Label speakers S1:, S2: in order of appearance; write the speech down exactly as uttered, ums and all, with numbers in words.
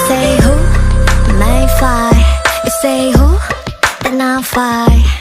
S1: say who may fly, you say who, then I'll fly.